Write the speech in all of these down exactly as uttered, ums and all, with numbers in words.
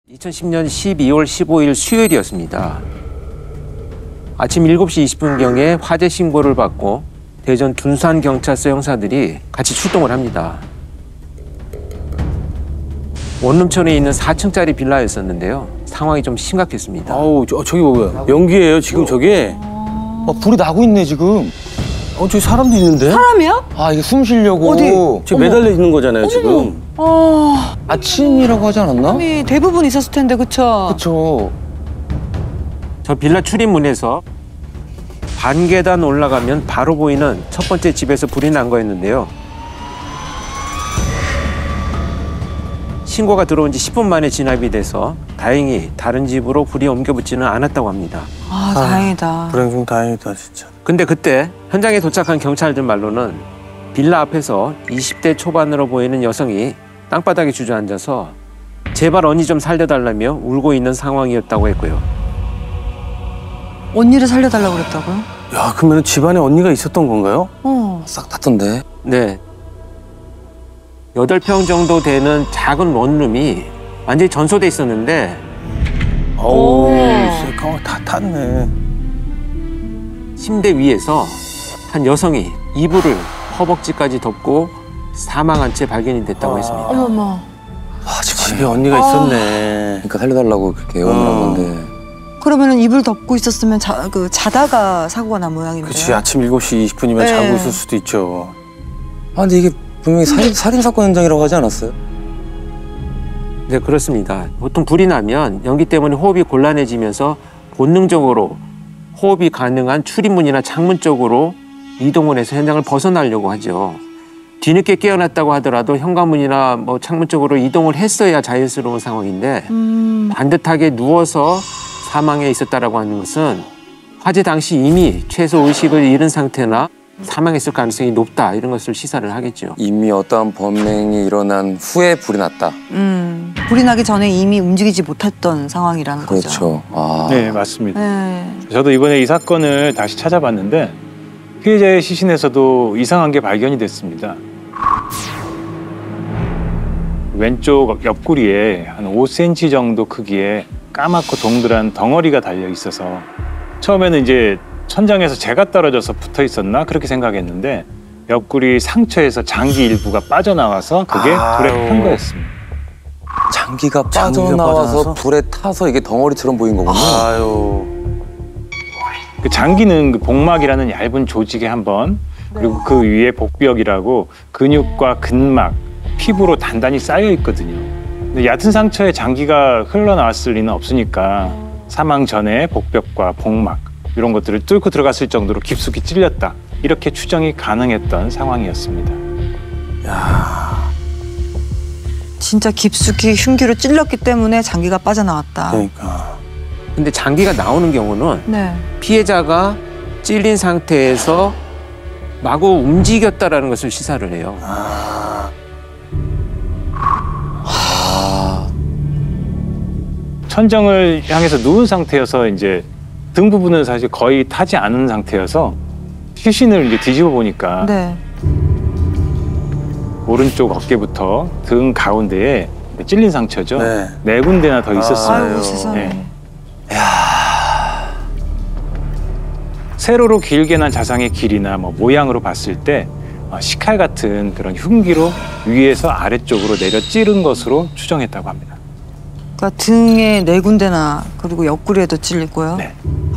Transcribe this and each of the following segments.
이천십 년 십이월 십오일 수요일이었습니다. 아침 일곱 시 이십 분경에 화재 신고를 받고 대전 둔산경찰서 형사들이 같이 출동을 합니다. 원룸촌에 있는 사 층짜리 빌라였었는데요. 상황이 좀 심각했습니다. 아우, 저, 저기 뭐야? 연기예요, 지금 저게? 아, 불이 나고 있네, 지금. 어, 저기 사람도 있는데? 사람이야? 아, 이게 숨 쉬려고. 어디? 지금 매달려 있는 거잖아요, 지금. 아, 아침이라고 하지 않았나? 사람이 대부분 있었을 텐데, 그쵸? 그쵸. 저 빌라 출입문에서 반계단 올라가면 바로 보이는 첫 번째 집에서 불이 난 거였는데요. 신고가 들어온 지 십 분 만에 진압이 돼서 다행히 다른 집으로 불이 옮겨붙지는 않았다고 합니다. 아, 다행이다. 불행 중 다행이다, 진짜. 근데 그때 현장에 도착한 경찰들 말로는 빌라 앞에서 이십 대 초반으로 보이는 여성이 땅바닥에 주저앉아서 제발 언니 좀 살려달라며 울고 있는 상황이었다고 했고요. 언니를 살려달라고 그랬다고요? 야, 그러면 집안에 언니가 있었던 건가요? 어. 싹 탔던데. 네. 여덟 평 정도 되는 작은 원룸이 완전히 전소돼 있었는데 어우, 새까맣게 다 탔네. 침대 위에서 한 여성이 이불을 허벅지까지 덮고 사망한 채 발견이 됐다고 했습니다. 어머머. 아, 집안에. 집에 언니가 아. 있었네. 그러니까 살려달라고 그렇게 애원을 한 건데. 그러면은 이불 덮고 있었으면 자, 그 자다가 사고가 난 모양인데요? 그치, 아침 일곱 시 이십 분이면 네. 자고 있을 수도 있죠. 아, 근데 이게 분명히 살인, 살인사건 현장이라고 하지 않았어요? 네, 그렇습니다. 보통 불이 나면 연기 때문에 호흡이 곤란해지면서 본능적으로 호흡이 가능한 출입문이나 창문 쪽으로 이동을 해서 현장을 벗어나려고 하죠. 뒤늦게 깨어났다고 하더라도 현관문이나 뭐 창문 쪽으로 이동을 했어야 자연스러운 상황인데 음. 반듯하게 누워서 사망해 있었다라고 하는 것은 화재 당시 이미 최소 의식을 잃은 상태나 사망했을 가능성이 높다, 이런 것을 시사를 하겠죠. 이미 어떠한 범행이 일어난 후에 불이 났다. 음. 불이 나기 전에 이미 움직이지 못했던 상황이라는 거죠. 그렇죠. 아. 네, 맞습니다. 네. 저도 이번에 이 사건을 다시 찾아봤는데 피해자의 시신에서도 이상한 게 발견이 됐습니다. 왼쪽 옆구리에 한 오 센티미터 정도 크기의 까맣고 동그란 덩어리가 달려 있어서 처음에는 이제 천장에서 재가 떨어져서 붙어 있었나 그렇게 생각했는데 옆구리 상처에서 장기 일부가 빠져나와서 그게 불에 탄 거였습니다. 장기가 장기가 빠져나와서 빠져나와서? 불에 타서 이게 덩어리처럼 보인 거군요. 아유. 그 장기는 그 복막이라는 얇은 조직에 한 번, 그리고 그 위에 복벽이라고 근육과 근막, 피부로 단단히 쌓여 있거든요. 근데 얕은 상처에 장기가 흘러나왔을 리는 없으니까 사망 전에 복벽과 복막 이런 것들을 뚫고 들어갔을 정도로 깊숙이 찔렸다, 이렇게 추정이 가능했던 상황이었습니다. 야, 진짜 깊숙이 흉기로 찔렀기 때문에 장기가 빠져나왔다. 그러니까. 근데 장기가 나오는 경우는 네. 피해자가 찔린 상태에서 마구 움직였다라는 것을 시사를 해요. 아, 천정을 향해서 누운 상태여서 이제 등 부분은 사실 거의 타지 않은 상태여서 시신을 이제 뒤집어 보니까 네. 오른쪽 어깨부터 등 가운데에 찔린 상처죠. 네. 네 군데나 더 있었어요. 아이고, 세상에. 네. 세로로 길게 난 자상의 길이나 뭐 모양으로 봤을 때 어, 식칼 같은 그런 흉기로 위에서 아래쪽으로 내려 찌른 것으로 추정했다고 합니다. 그러니까 등에 네 군데나 그리고 옆구리에도 찔리고요. 네.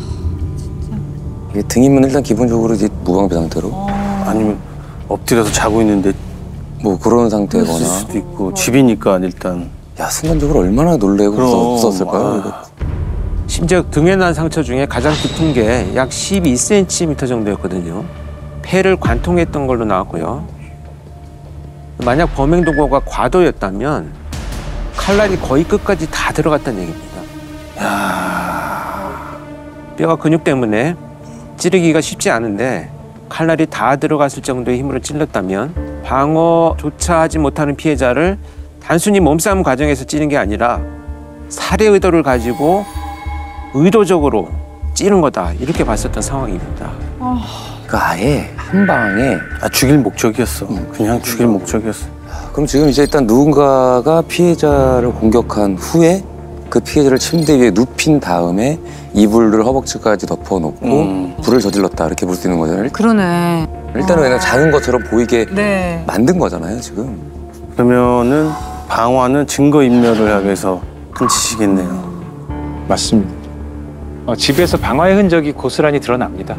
이게 등이면 일단 기본적으로 이제 무방비 상태로 어. 아니면 엎드려서 자고 있는데 뭐 그런 있을 상태거나. 수도 있고, 집이니까 일단. 야, 순간적으로 얼마나 놀래고 그럼. 무서웠을까요? 아. 이거. 심지어 등에 난 상처 중에 가장 깊은 게 약 십이 센티미터 정도였거든요. 폐를 관통했던 걸로 나왔고요. 만약 범행 도구가 과도였다면 칼날이 거의 끝까지 다 들어갔다는 얘기입니다. 야, 뼈가 근육 때문에 찌르기가 쉽지 않은데 칼날이 다 들어갔을 정도의 힘으로 찔렀다면 방어조차 하지 못하는 피해자를 단순히 몸싸움 과정에서 찌른 게 아니라 살해 의도를 가지고 의도적으로 찌른 거다, 이렇게 봤었던 상황입니다. 그러니까 아예 한 방에. 아, 죽일 목적이었어. 그냥 죽일 목적이었어. 그럼 지금 이제 일단 누군가가 피해자를 공격한 후에 그 피해자를 침대 위에 눕힌 다음에 이불을 허벅지까지 덮어놓고 음. 불을 저질렀다 이렇게 볼 수 있는 거잖아요. 그러네. 일단은 그냥 자는 것처럼 보이게 네. 만든 거잖아요, 지금. 그러면은 방화는 증거인멸을 하기 위해서 한 짓이겠네요. 맞습니다. 어, 집에서 방화의 흔적이 고스란히 드러납니다.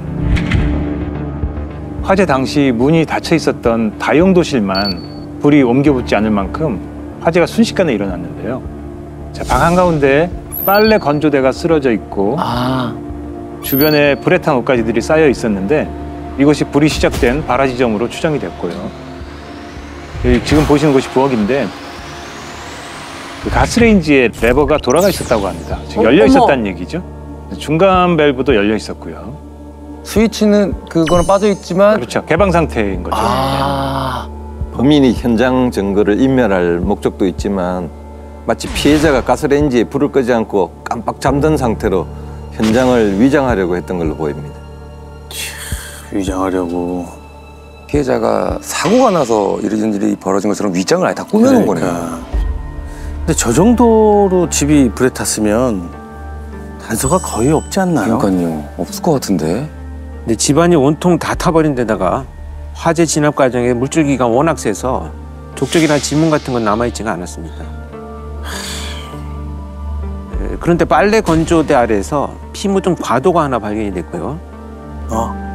화재 당시 문이 닫혀 있었던 다용도실만 불이 옮겨붙지 않을 만큼 화재가 순식간에 일어났는데요. 자, 방 한가운데 빨래 건조대가 쓰러져 있고 아. 주변에 불에 탄 옷가지들이 쌓여 있었는데 이곳이 불이 시작된 발화 지점으로 추정이 됐고요. 여기 지금 보시는 곳이 부엌인데 그 가스레인지에 레버가 돌아가 있었다고 합니다. 지금 열려 있었다는 얘기죠. 중간 밸브도 열려 있었고요. 스위치는 그거는 빠져 있지만 그렇죠. 개방 상태인 거죠. 아. 범인이 현장 증거를 인멸할 목적도 있지만 마치 피해자가 가스레인지에 불을 끄지 않고 깜빡 잠든 상태로 현장을 위장하려고 했던 걸로 보입니다. 위장하려고. 피해자가 사고가 나서 이런 일이 벌어진 것처럼 위장을 아예 다 꾸며놓은 거네요. 근데 저 정도로 집이 불에 탔으면 단서가 거의 없지 않나요? 그러니까요. 없을 것 같은데. 근데 집안이 온통 다 타버린 데다가 화재 진압 과정에 물줄기가 워낙 세서 족적이나 지문 같은 건 남아있지가 않았습니다. 에, 그런데 빨래 건조대 아래에서 피 묻은 과도가 하나 발견이 됐고요. 어?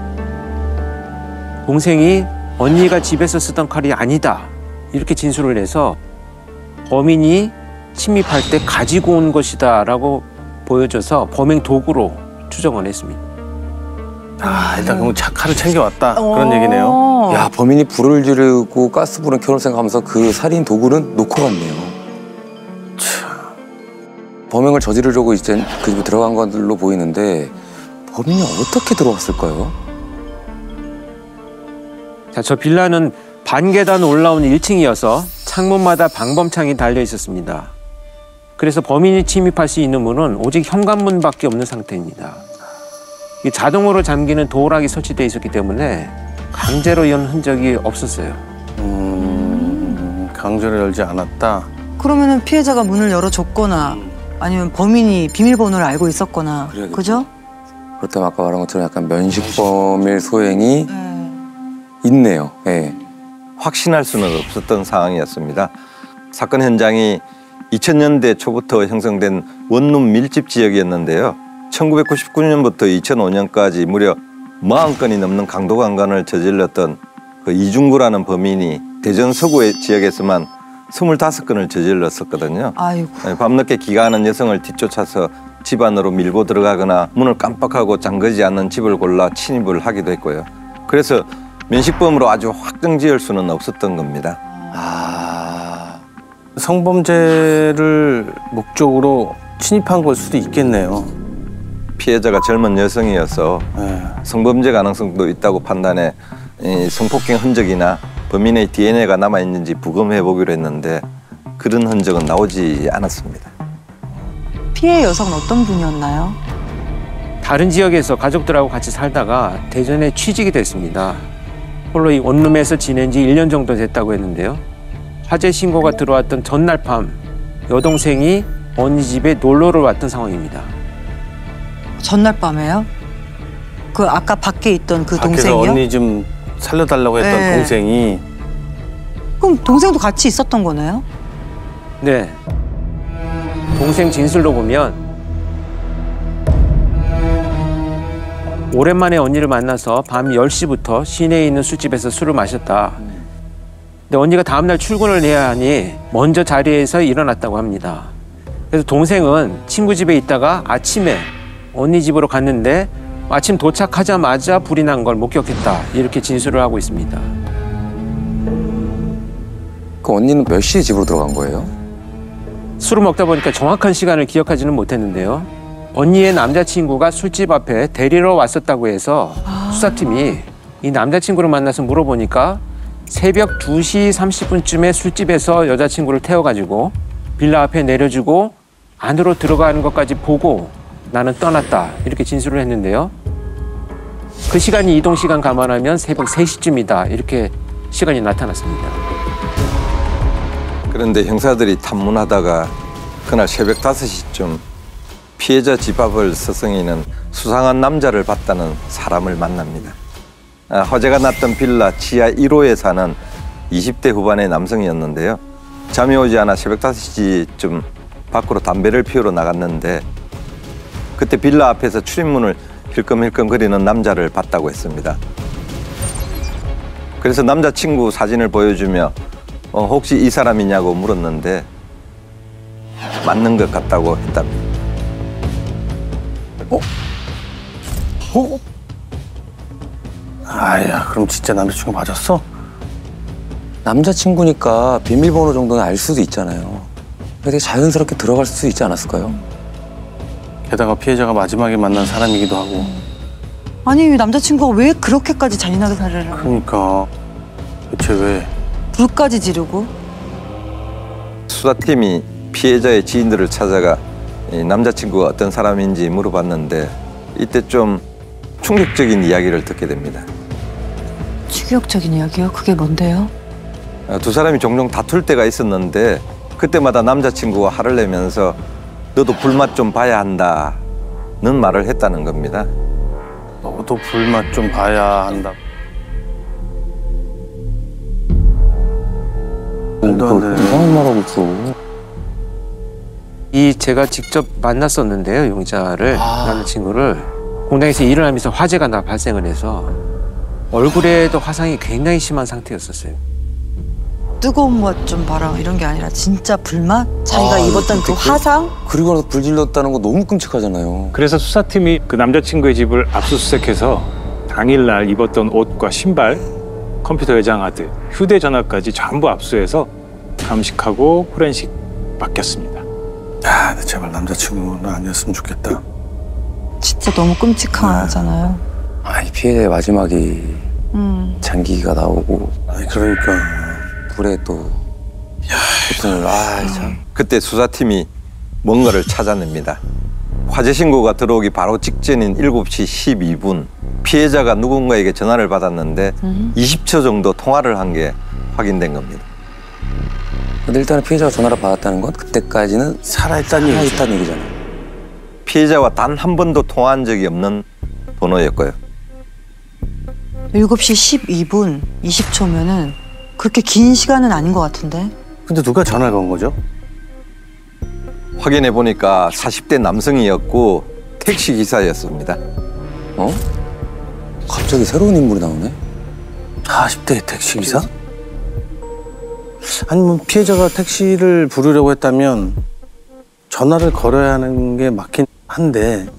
동생이 언니가 집에서 쓰던 칼이 아니다 이렇게 진술을 해서 범인이 침입할 때 가지고 온 것이다 라고 보여져서 범행 도구로 추정을 했습니다. 아, 일단 그럼 차, 칼을 챙겨왔다. 그런 얘기네요. 야, 범인이 불을 지르고 가스불은 켜놓을 생각하면서 그 살인 도구는 놓고 갔네요. 참. 범행을 저지르려고 이제 그 집에 들어간 것들로 보이는데 범인이 어떻게 들어왔을까요? 자, 저 빌라는 반계단 올라온 일 층이어서 창문마다 방범창이 달려 있었습니다. 그래서 범인이 침입할 수 있는 문은 오직 현관문밖에 없는 상태입니다. 이 자동으로 잠기는 도어락이 설치되어 있었기 때문에 강제로 연 흔적이 없었어요. 음, 강제로 열지 않았다. 그러면은 피해자가 문을 열어줬거나 아니면 범인이 비밀번호를 알고 있었거나 그래야겠죠. 그죠? 그렇다면 아까 말한 것처럼 약간 면식범일 소행이 네. 있네요. 예. 확신할 수는 없었던 상황이었습니다. 사건 현장이 이천 년대 초부터 형성된 원룸 밀집 지역이었는데요. 천구백구십구 년부터 이천오 년까지 무려 사십 건이 넘는 강도강간을 저질렀던 그 이중구라는 범인이 대전 서구의 지역에서만 스물다섯 건을 저질렀었거든요. 아이고. 밤늦게 기가하는 여성을 뒤쫓아서 집 안으로 밀고 들어가거나 문을 깜빡하고 잠그지 않는 집을 골라 침입을 하기도 했고요. 그래서 면식범으로 아주 확정지을 수는 없었던 겁니다. 아. 성범죄를 목적으로 침입한 걸 수도 있겠네요. 피해자가 젊은 여성이어서 네. 성범죄 가능성도 있다고 판단해 이 성폭행 흔적이나 범인의 디엔에이가 남아있는지 부검해 보기로 했는데 그런 흔적은 나오지 않았습니다. 피해 여성은 어떤 분이었나요? 다른 지역에서 가족들하고 같이 살다가 대전에 취직이 됐습니다. 홀로 이 원룸에서 지낸 지 일 년 정도 됐다고 했는데요. 화재 신고가 들어왔던 전날 밤 여동생이 언니 집에 놀러를 왔던 상황입니다. 전날 밤에요? 그 아까 밖에 있던 그 밖에서 동생이요? 언니 좀 살려달라고 했던 네. 동생이 그럼 동생도 같이 있었던 거네요? 네. 동생 진술로 보면 오랜만에 언니를 만나서 밤 열 시부터 시내에 있는 술집에서 술을 마셨다. 근데 언니가 다음날 출근을 해야 하니 먼저 자리에서 일어났다고 합니다. 그래서 동생은 친구 집에 있다가 아침에 언니 집으로 갔는데 마침 도착하자마자 불이 난 걸 목격했다. 이렇게 진술을 하고 있습니다. 그 언니는 몇 시에 집으로 들어간 거예요? 술을 먹다 보니까 정확한 시간을 기억하지는 못했는데요. 언니의 남자친구가 술집 앞에 데리러 왔었다고 해서 수사팀이 이 남자친구를 만나서 물어보니까 새벽 두 시 삼십 분쯤에 술집에서 여자친구를 태워가지고 빌라 앞에 내려주고 안으로 들어가는 것까지 보고 나는 떠났다. 이렇게 진술을 했는데요. 그 시간이 이동 시간 감안하면 새벽 세 시쯤이다. 이렇게 시간이 나타났습니다. 그런데 형사들이 탐문하다가 그날 새벽 다섯 시쯤 피해자 집 앞을 서성이는 수상한 남자를 봤다는 사람을 만납니다. 아, 화재가 났던 빌라 지하 일 호에 사는 이십 대 후반의 남성이었는데요. 잠이 오지 않아 새벽 다섯 시쯤 밖으로 담배를 피우러 나갔는데 그때 빌라 앞에서 출입문을 힐끔힐끔거리는 남자를 봤다고 했습니다. 그래서 남자친구 사진을 보여주며 어, 혹시 이 사람이냐고 물었는데 맞는 것 같다고 했답니다. 어? 어? 아야, 그럼 진짜 남자친구 맞았어? 남자친구니까 비밀번호 정도는 알 수도 있잖아요. 되게 자연스럽게 들어갈 수 있지 않았을까요? 게다가 피해자가 마지막에 만난 사람이기도 하고. 아니 남자친구가 왜 그렇게까지 잔인하게 살해를 하고 그러니까 대체 왜? 불까지 지르고. 수사팀이 피해자의 지인들을 찾아가 이 남자친구가 어떤 사람인지 물어봤는데 이때 좀 충격적인 이야기를 듣게 됩니다. 충격적인 이야기요? 그게 뭔데요? 두 사람이 종종 다툴 때가 있었는데 그때마다 남자친구가 화를 내면서 너도 불맛 좀 봐야 한다는 말을 했다는 겁니다. 너도 불맛 좀 봐야 한다. 말도 안 되네. 이상한 말 하고 있어. 이 제가 직접 만났었는데요, 용자를 아. 남자친구를 공장에서 일을 하면서 화재가 나 발생을 해서 얼굴에도 화상이 굉장히 심한 상태였었어요. 뜨거운 맛 좀 봐라 이런 게 아니라 진짜 불맛? 자기가 아, 입었던 그 그때 화상? 그리고 나서 불 질렀다는 거 너무 끔찍하잖아요. 그래서 수사팀이 그 남자친구의 집을 압수수색해서 당일날 입었던 옷과 신발, 컴퓨터 외장하드, 휴대전화까지 전부 압수해서 감식하고 포렌식 맡겼습니다. 야, 근데 제발 남자친구는 아니었으면 좋겠다. 진짜 너무 끔찍하잖아요. 아이 피해자의 마지막이 음. 장기가 나오고 아니 그러니까. 불에 또 고통을 아 참. 그때 수사팀이 뭔가를 찾아냅니다. 화재 신고가 들어오기 바로 직전인 일곱 시 십이 분 피해자가 누군가에게 전화를 받았는데 음. 이십 초 정도 통화를 한 게 확인된 겁니다. 근데 일단은 피해자가 전화를 받았다는 건 그때까지는 살아있다는 얘기죠. 살아있다는 얘기잖아요. 피해자와 단 한 번도 통화한 적이 없는 번호였고요. 일곱 시 십이 분 이십 초면은 그렇게 긴 시간은 아닌 것 같은데. 근데 누가 전화를 건 거죠? 확인해 보니까 사십 대 남성이었고 택시 기사였습니다. 어? 갑자기 새로운 인물이 나오네? 사십 대 택시기사? 아니면 피해자가 택시를 부르려고 했다면 전화를 걸어야 하는 게 맞긴 한데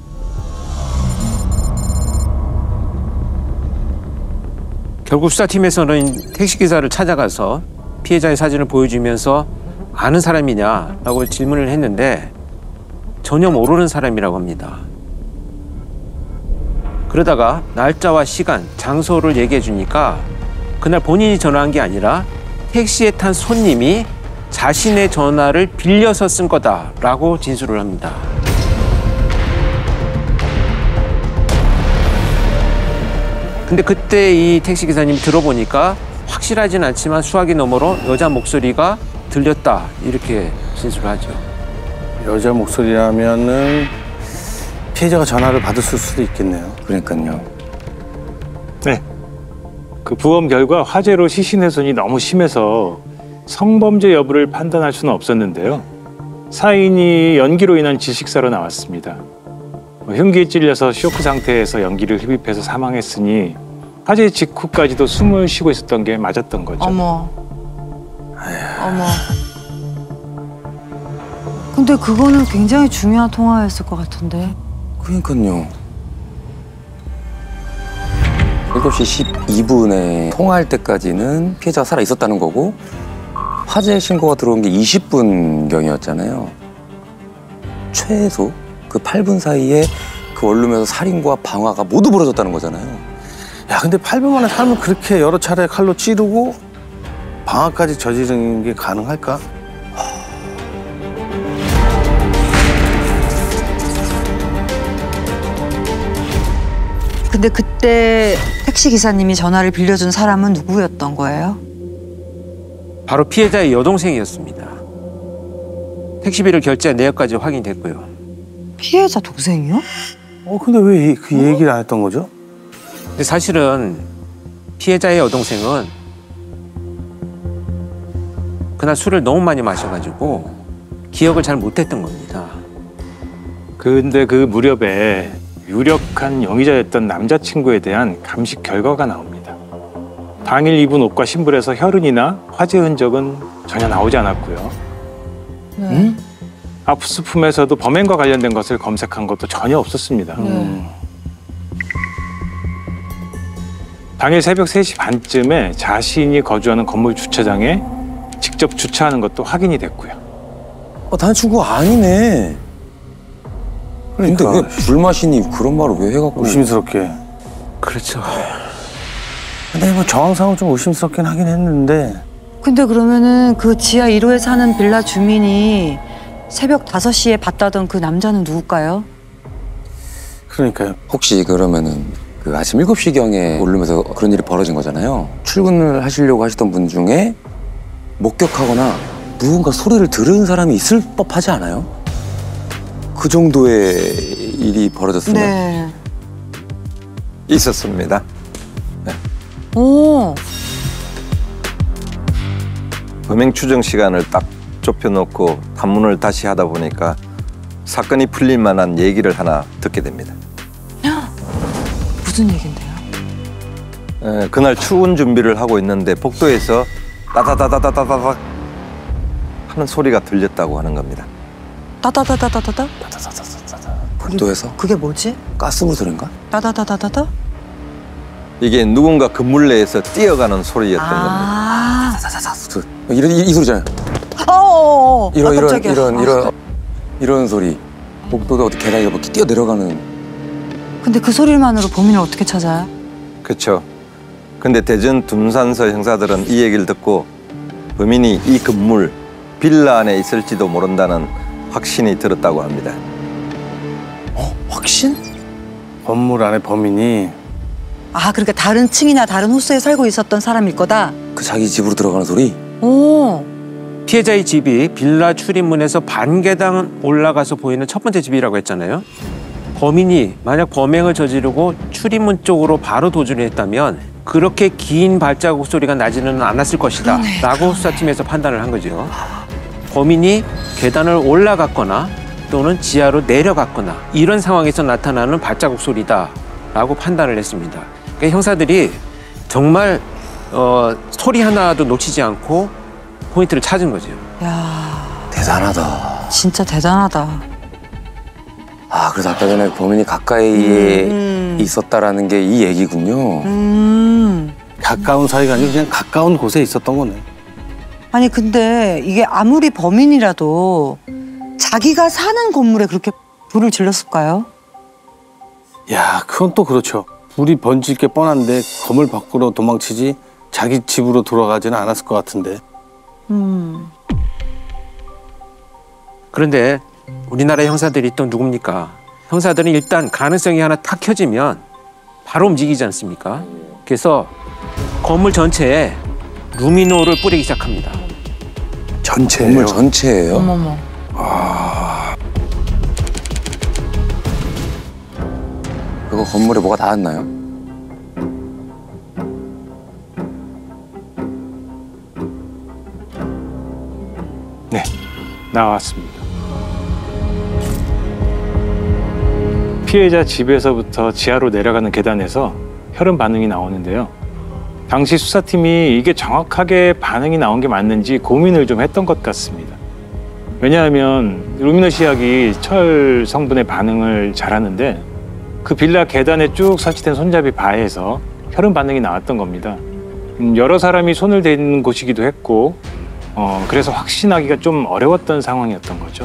결국 수사팀에서는 택시기사를 찾아가서 피해자의 사진을 보여주면서 아는 사람이냐라고 질문을 했는데 전혀 모르는 사람이라고 합니다. 그러다가 날짜와 시간, 장소를 얘기해 주니까 그날 본인이 전화한 게 아니라 택시에 탄 손님이 자신의 전화를 빌려서 쓴 거다라고 진술을 합니다. 근데 그때 이 택시기사님이 들어보니까 확실하진 않지만 수화기 너머로 여자 목소리가 들렸다 이렇게 진술을 하죠. 여자 목소리라면은 피해자가 전화를 받았을 수도 있겠네요. 그러니까요. 네. 그 부검 결과 화재로 시신 훼손이 너무 심해서 성범죄 여부를 판단할 수는 없었는데요. 사인이 연기로 인한 질식사로 나왔습니다. 흉기에 찔려서 쇼크 상태에서 연기를 흡입해서 사망했으니 화재 직후까지도 숨을 쉬고 있었던 게 맞았던 거죠. 어머. 어머. 근데 그거는 굉장히 중요한 통화였을 것 같은데. 그러니까요. 일곱 시 십이 분에 통화할 때까지는 피해자가 살아 있었다는 거고 화재 신고가 들어온 게 이십 분경이었잖아요. 최소 그 팔 분 사이에 그 원룸에서 살인과 방화가 모두 벌어졌다는 거잖아요. 야, 근데 팔 분 만에 사람을 그렇게 여러 차례 칼로 찌르고 방화까지 저지르는 게 가능할까? 근데 그때 택시 기사님이 전화를 빌려준 사람은 누구였던 거예요? 바로 피해자의 여동생이었습니다. 택시비를 결제한 내역까지 확인됐고요. 피해자 동생이요? 어 근데 왜 그 얘기를 안 했던 거죠? 근데 사실은 피해자의 여동생은 그날 술을 너무 많이 마셔가지고 기억을 잘 못했던 겁니다. 근데 그 무렵에 유력한 용의자였던 남자친구에 대한 감식 결과가 나옵니다. 당일 입은 옷과 신분에서 혈흔이나 화재 흔적은 전혀 나오지 않았고요. 네. 압수품에서도 범행과 관련된 것을 검색한 것도 전혀 없었습니다. 음. 당일 새벽 세 시 반쯤에 자신이 거주하는 건물 주차장에 직접 주차하는 것도 확인이 됐고요. 어, 다른 친구가 아니네. 근데 그러니까. 왜 불마시니 그런 말을 왜 해갖고. 의심스럽게. 그렇죠. 근데 뭐 정황상은 좀 의심스럽긴 하긴 했는데. 근데 그러면은 그 지하 일 호에 사는 빌라 주민이 새벽 다섯 시에 봤다던 그 남자는 누굴까요? 그러니까요. 혹시 그러면은 그 아침 일곱 시경에 오르면서 그런 일이 벌어진 거잖아요. 출근을 하시려고 하시던 분 중에 목격하거나 누군가 소리를 들은 사람이 있을 법하지 않아요? 그 정도의 일이 벌어졌으면. 네. 있었습니다. 오. 범행 추정 시간을 딱 좁혀놓고 탐문을 다시 하다 보니까 사건이 풀릴 만한 얘기를 하나 듣게 됩니다. 무슨 얘긴데요? 에, 그날 출근 준비를 하고 있는데 복도에서 따다다다다다닥 하는 소리가 들렸다고 하는 겁니다. 따다다다다다다? 복도에서 그게 뭐지? 가스부스인가? 따다다다다다? 이게 누군가 건물 내에서 뛰어가는 소리였던 겁니다. 아. 이런 이, 이 소리잖아요. 어어어. 이런 아, 이런 깜짝이야. 이런 아. 이런 이런 소리. 복도가 어떻게 계단이 이렇게 뛰어 내려가는. 근데 그 소리만으로 범인을 어떻게 찾아요? 그렇죠. 근데 대전 둔산서 형사들은 이 얘기를 듣고 범인이 이 건물 빌라 안에 있을지도 모른다는 확신이 들었다고 합니다. 어? 확신? 건물 안에 범인이. 아, 그러니까 다른 층이나 다른 호수에 살고 있었던 사람일 거다? 그 자기 집으로 들어가는 소리? 오. 피해자의 집이 빌라 출입문에서 반 계단 올라가서 보이는 첫 번째 집이라고 했잖아요. 범인이 만약 범행을 저지르고 출입문 쪽으로 바로 도주를 했다면 그렇게 긴 발자국 소리가 나지는 않았을 것이다 그러네, 라고 그러네. 수사팀에서 판단을 한 거죠. 범인이 계단을 올라갔거나 또는 지하로 내려갔거나 이런 상황에서 나타나는 발자국 소리다 라고 판단을 했습니다. 그러니까 형사들이 정말 어, 소리 하나도 놓치지 않고 포인트를 찾은 거죠. 야, 대단하다. 진짜 대단하다. 아, 그래서 아까 전에 범인이 가까이에 음. 있었다라는 게 이 얘기군요. 음. 가까운 사이가 아니고 그냥 가까운 곳에 있었던 거네. 아니 근데 이게 아무리 범인이라도 자기가 사는 건물에 그렇게 불을 질렀을까요? 야, 그건 또 그렇죠. 불이 번질 게 뻔한데 건물 밖으로 도망치지 자기 집으로 돌아가지는 않았을 것 같은데. 음. 그런데 우리나라 형사들이 또 누굽니까? 형사들은 일단 가능성이 하나 탁 켜지면 바로 움직이지 않습니까? 그래서 건물 전체에 루미노를 뿌리기 시작합니다. 전체예요. 건물 전체예요? 어머머. 그거 건물에 뭐가 닿았나요? 네, 나왔습니다. 피해자 집에서부터 지하로 내려가는 계단에서 혈흔 반응이 나오는데요. 당시 수사팀이 이게 정확하게 반응이 나온 게 맞는지 고민을 좀 했던 것 같습니다. 왜냐하면 루미노 시약이 철 성분의 반응을 잘하는데 그 빌라 계단에 쭉 설치된 손잡이 바에서 혈흔 반응이 나왔던 겁니다. 음, 여러 사람이 손을 대는 곳이기도 했고 어, 그래서 확신하기가 좀 어려웠던 상황이었던 거죠.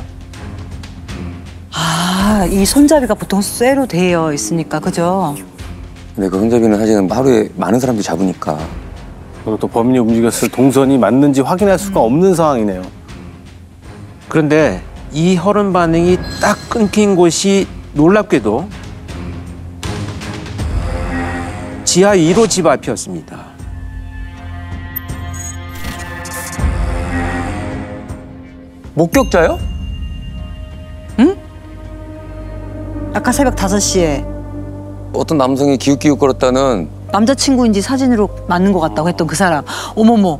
아, 이 손잡이가 보통 쇠로 되어 있으니까 그죠? 근데 그 손잡이는 사실은 하루에 많은 사람들이 잡으니까. 그리고 또 범인이 움직였을 동선이 맞는지 확인할 수가 없는 상황이네요. 그런데 이 혈흔 반응이 딱 끊긴 곳이 놀랍게도 지하 일 호 집 앞이었습니다. 목격자요? 아까 새벽 다섯 시에 어떤 남성이 기웃기웃거렸다는 남자친구인지 사진으로 맞는 것 같다고 했던 그 사람. 어머머.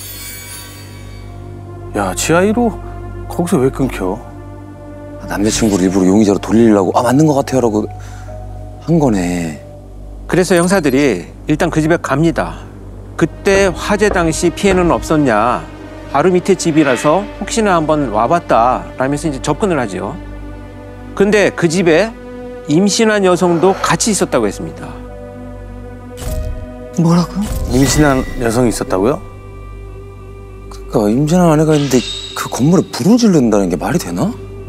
야, 지하 일 호 거기서 왜 끊겨? 남자친구를 일부러 용의자로 돌리려고 아 맞는 것 같아요라고 한 거네. 그래서 형사들이 일단 그 집에 갑니다. 그때 화재 당시 피해는 없었냐. 바로 밑에 집이라서 혹시나 한번 와봤다 라면서 이제 접근을 하죠. 근데 그 집에 임신한 여성도 같이 있었다고 했습니다. 뭐라고? 임신한 여성이 있었다고요? 그러니까 임신한 아내가 있는데 그 건물에 불을 지른다는 게 말이 되나?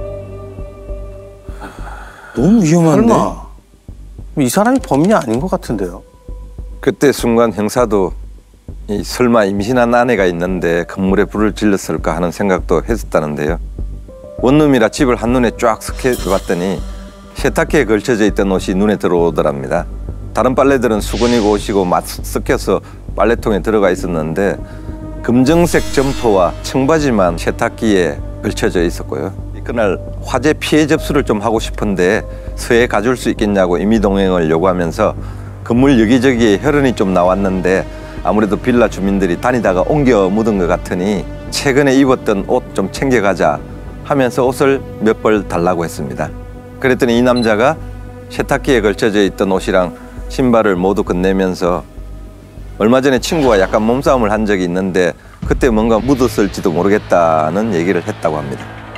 너무 위험한데? 설마 이 사람이 범인이 아닌 것 같은데요. 그때 순간 형사도 이 설마 임신한 아내가 있는데 건물에 불을 질렀을까 하는 생각도 했었다는데요. 원룸이라 집을 한눈에 쫙 스쳐봤더니 세탁기에 걸쳐져 있던 옷이 눈에 들어오더랍니다. 다른 빨래들은 수건이고 옷이고 막 섞여서 빨래통에 들어가 있었는데 금정색 점퍼와 청바지만 세탁기에 걸쳐져 있었고요. 그날 화재 피해 접수를 좀 하고 싶은데 서해 가줄 수 있겠냐고 임의동행을 요구하면서 건물 여기저기에 혈흔이 좀 나왔는데 아무래도 빌라 주민들이 다니다가 옮겨 묻은 것 같으니 최근에 입었던 옷 좀 챙겨가자 하면서 옷을 몇 벌 달라고 했습니다. 그랬더니 이 남자가 세탁기에 걸쳐져 있던 옷이랑 신발을 모두 건네면서 얼마 전에 친구와 약간 몸싸움을 한 적이 있는데 그때 뭔가 묻었을지도 모르겠다는 얘기를 했다고 합니다.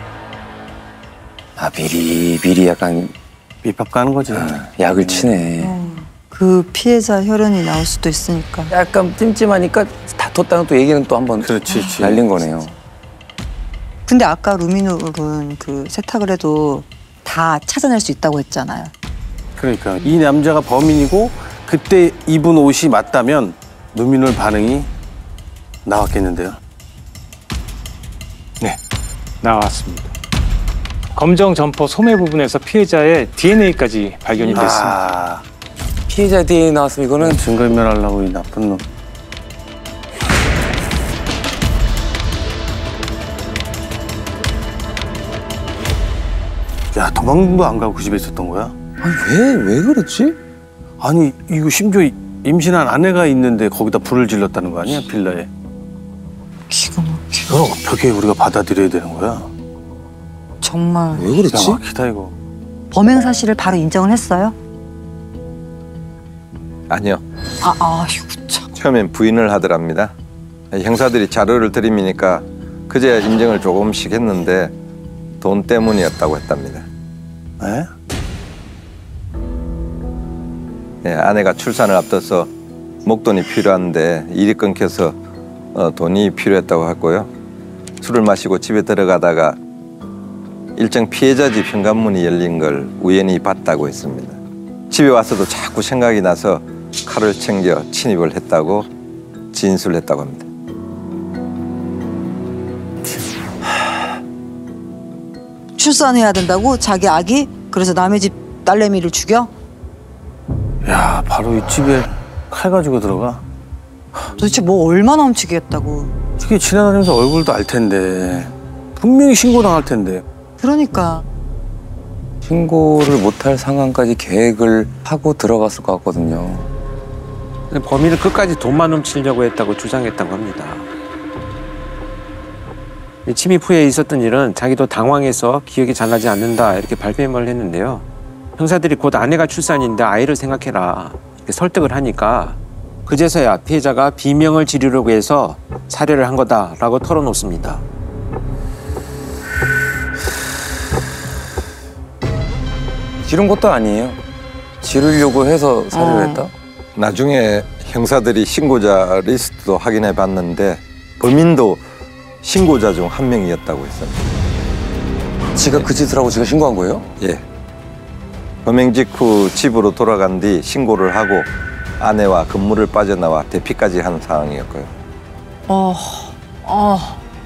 아 미리 미리 약간 밑밥 가는 거지. 약을 치네. 그 피해자 혈흔이 나올 수도 있으니까. 약간 찜찜하니까 다퉜다는 또 얘기는 또 한번 그렇지, 그렇지. 날린 거네요. 근데 아까 루미놀은 그 세탁을 해도 다 찾아낼 수 있다고 했잖아요. 그러니까 이 남자가 범인이고 그때 입은 옷이 맞다면 루미놀 반응이 나왔겠는데요. 네, 나왔습니다. 검정 점퍼 소매 부분에서 피해자의 디엔에이까지 발견이 됐습니다. 아, 피해자 디엔에이 나왔으면 이거는 증거인멸하려고 이 나쁜 놈. 야, 도망도 안 가고 그 집에 있었던 거야? 아니 왜 왜 그랬지? 아니, 이거 심지어 임신한 아내가 있는데 거기다 불을 질렀다는 거 아니야, 빌라에? 기가 막혀. 이걸 어떻게 우리가 받아들여야 되는 거야? 정말. 왜 그랬지? 기가 막히다, 이거. 범행 사실을 바로 인정을 했어요? 아니요. 아, 아이고 참. 처음엔 부인을 하더랍니다. 형사들이 자료를 들이미니까 그제야 인정을 조금씩 했는데 돈 때문이었다고 했답니다. 에? 네, 아내가 출산을 앞둬서 목돈이 필요한데 일이 끊겨서 어, 돈이 필요했다고 했고요. 술을 마시고 집에 들어가다가 일정 피해자 집 현관문이 열린 걸 우연히 봤다고 했습니다. 집에 와서도 자꾸 생각이 나서 칼을 챙겨 침입을 했다고 진술했다고 합니다. 출산해야 된다고? 자기 아기? 그래서 남의 집 딸내미를 죽여? 야, 바로 이 집에 칼 가지고 들어가? 도대체 뭐 얼마나 훔치겠다고. 어떻게 지나다니면서 얼굴도 알 텐데. 분명히 신고당할 텐데. 그러니까. 신고를 못할 상황까지 계획을 하고 들어갔을 것 같거든요. 근데 범인은 끝까지 돈만 훔치려고 했다고 주장했다고 합니다. 이 침입 후에 있었던 일은 자기도 당황해서 기억이 잘 나지 않는다 이렇게 발뺌을 했는데요. 형사들이 곧 아내가 출산인데 아이를 생각해라 이렇게 설득을 하니까 그제서야 피해자가 비명을 지르려고 해서 살해를 한 거다라고 털어놓습니다. 지른 것도 아니에요. 지르려고 해서 살해를 어. 했다? 나중에 형사들이 신고자 리스트도 확인해 봤는데 범인도 신고자 중 한 명이었다고 했습니다. 지가 그 짓을 하고 지가 신고한 거예요? 예. 범행 직후 집으로 돌아간 뒤 신고를 하고 아내와 건물을 빠져나와 대피까지 한 상황이었고요. 어, 어.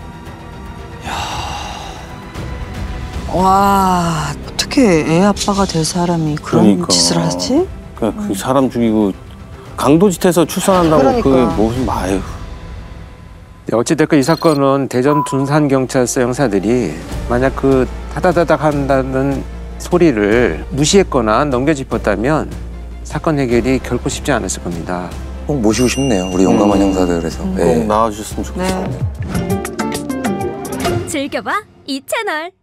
와, 어떻게 애 아빠가 될 사람이 그런 그러니까. 짓을 하지? 그러니까 그 사람 죽이고 강도짓해서 출산한다고 그러니까. 그게 무슨 아유. 어찌됐건 이 사건은 대전 둔산경찰서 형사들이 만약 그 타다다닥 한다는 소리를 무시했거나 넘겨짚었다면 사건 해결이 결코 쉽지 않았을 겁니다. 꼭 모시고 싶네요. 우리 용감한 음. 형사들에서. 꼭 예. 나와주셨으면 좋겠어요. 네. 즐겨봐 이 채널.